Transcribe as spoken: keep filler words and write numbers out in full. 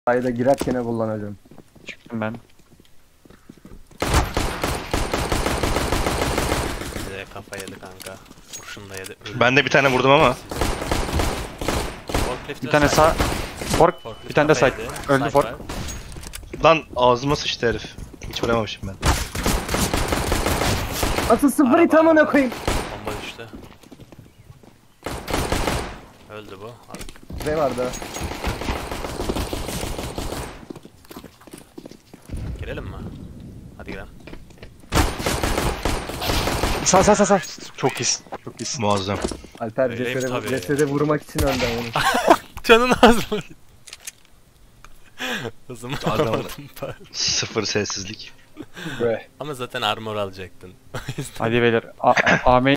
Ayda girerken kullanacağım. Çıktım ben. Bize kafa yedi kanka. Kurşun da yedi. Öldü. Ben de bir tane vurdum ama. Forklift'e Bir tane side. sağ. Fork. Forklift Bir tane de kafa side. yedi. Öldü Side fork. var. Lan ağzıma sıçtı herif. Hiç vuramamışım ben. Asıl sıfır Araba. itamına koyayım. Bomba düştü. Öldü bu. Abi, Ne vardı? girelim mi? Hadi girelim. Sağ sağ sağ sağ. Çok iyisin. Çok iyisin. Muazzam. Alper Öyleyim cesede, tabii. cesede vurmak için önden onu. Canın ağzına. Hızımı Adam- alamadım bari. Sıfır sessizlik. Bre. Ama zaten armor alacaktın. Hadi beyler. A- A- A-